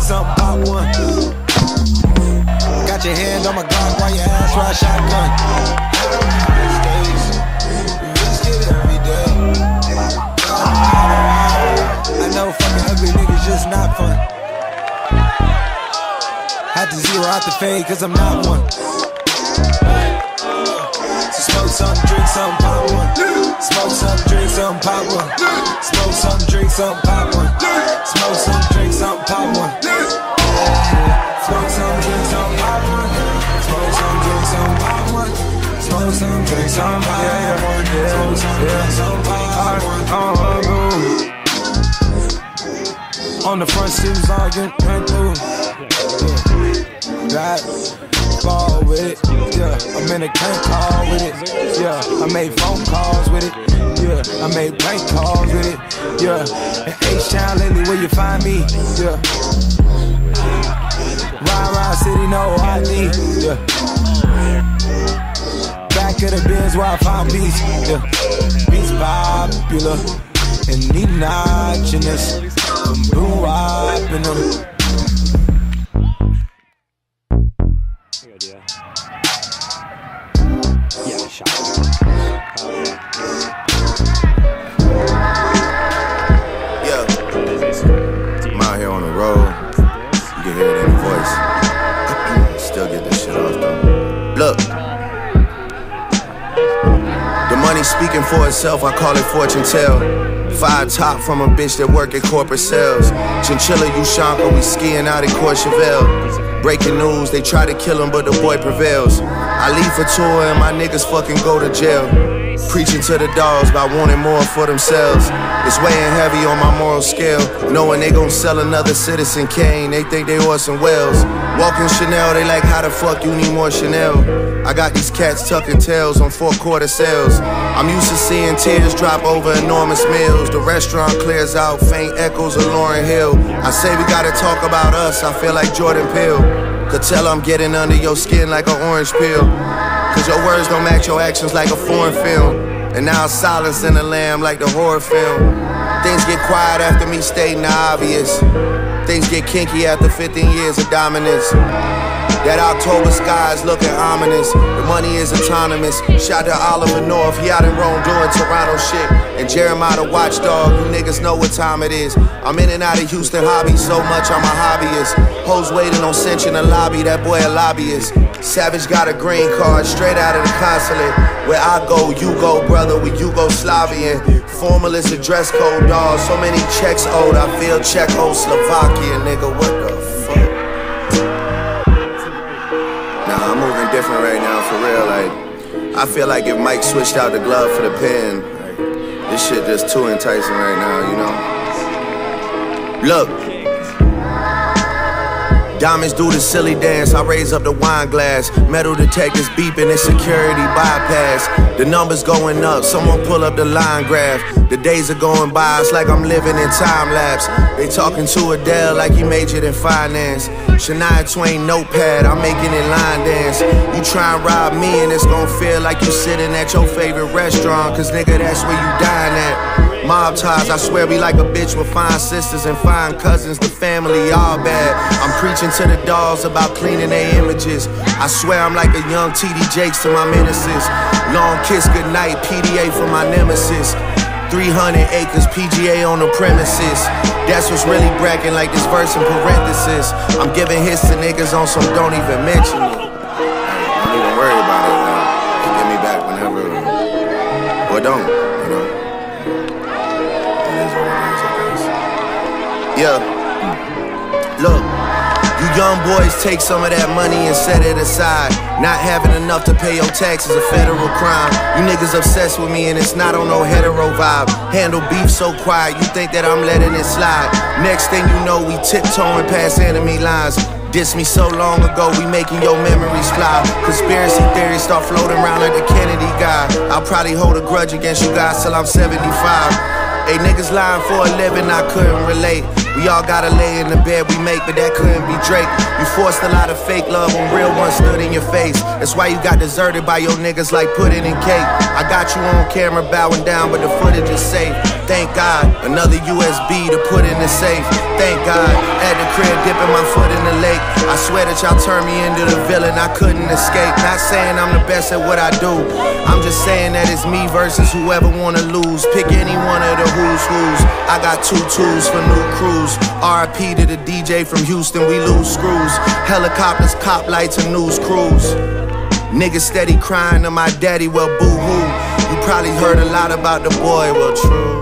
something, pop one. Got your hand on my Glock while your ass ride shotgun. Just get it every day. I know fucking ugly niggas just not fun. Had to zero out the fade cause I'm not one. So smoke something, drink something, pop one. Smoke something, drink something, pop one. Smoke something, drink something, pop one. Smoke something, drink something, pop one. Smoke something, drink something, pop one. Smoke something, drink something, pop one. Smoke something, drink something, pop one. Smoke something, drink something, pop one. On the front seat was arguing, went through. Got ball with it, yeah. I'm in a can't call with it, yeah. I made phone calls with it, yeah. I made bank calls with it, yeah. In H-Town lately, where you find me, yeah. Ride city, no ID, yeah. Back of the Benz where I found peace, yeah. Beats popular, and need notching us. Blue up in them. Yeah, I'm out here on the road. You can hear it in the voice. Still get this shit off though. Look, the money speaking for itself. I call it fortune tell. 5 top from a bitch that work at corporate sales. Chinchilla, Ushanka, we skiing out in Courchevel. Breaking news, they try to kill him, but the boy prevails. I leave for tour and my niggas fucking go to jail. Preaching to the dogs about wanting more for themselves. It's weighing heavy on my moral scale. Knowing they gon' sell another Citizen Kane, they think they Orson Welles. Walking Chanel, they like, how the fuck you need more Chanel? I got these cats tucking tails on 4-quarter sales. I'm used to seeing tears drop over enormous meals. The restaurant clears out, faint echoes of Lauryn Hill. I say we gotta talk about us, I feel like Jordan Peele. Could tell I'm getting under your skin like an orange peel. Cause your words don't match your actions like a foreign film. And now silence in the lamb like the horror film. Things get quiet after me stating the obvious. Things get kinky after 15 years of dominance. That October sky is looking ominous. The money is autonomous. Shout to Oliver North, he out in Rome doing Toronto shit. And Jeremiah the watchdog, you niggas know what time it is. I'm in and out of Houston hobby so much I'm a hobbyist. Hoes waiting on cinch in the lobby, that boy a lobbyist. Savage got a green card straight out of the consulate. Where I go, you go, brother, we Yugoslavian. Formal is a dress code, dawg. So many checks owed, I feel Czechoslovakia, nigga, what the fuck? Nah, I'm moving different right now, for real, like, I feel like if Mike switched out the glove for the pen, like, this shit just too enticing right now, you know? Look. Diamonds do the silly dance, I raise up the wine glass. Metal detectors beeping, it's security bypass. The numbers going up, someone pull up the line graph. The days are going by, it's like I'm living in time lapse. They talking to Adele like he majored in finance. Shania Twain notepad, I'm making it line dance. You try and rob me and it's gon' feel like you sitting at your favorite restaurant. Cause nigga, that's where you dine at. Mob ties, I swear we like a bitch with fine sisters and fine cousins. The family all bad. I'm preaching to the dolls about cleaning their images. I swear I'm like a young TD Jakes to my menaces. Long kiss goodnight, PDA for my nemesis. 300 acres, PGA on the premises. That's what's really bragging like this verse in parenthesis. I'm giving hits to niggas on some don't even mention it. Don't even worry about it, man. Give me back whenever. Or don't, you know. Yeah, look, you young boys take some of that money and set it aside. Not having enough to pay your taxes a federal crime. You niggas obsessed with me and it's not on no hetero vibe. Handle beef so quiet, you think that I'm letting it slide. Next thing you know, we tiptoeing past enemy lines. Diss me so long ago, we making your memories fly. Conspiracy theories start floating around like the Kennedy guy. I'll probably hold a grudge against you guys till I'm 75. Hey, niggas lying for a living, I couldn't relate. We all gotta lay in the bed we make, but that couldn't be Drake. You forced a lot of fake love when real ones stood in your face. That's why you got deserted by your niggas like pudding and cake. I got you on camera bowing down, but the footage is safe. Thank God, another USB to put in the safe. Thank God, at the crib dipping my foot in the lake. I swear that y'all turned me into the villain, I couldn't escape. Not saying I'm the best at what I do, I'm just saying that it's me versus whoever wanna lose. Pick any one of the who's. I got 2 tools for new crews. RIP to the DJ from Houston, we lose screws. Helicopters, cop lights, and news crews. Niggas steady crying to my daddy, well boo-hoo. You probably heard a lot about the boy, well true.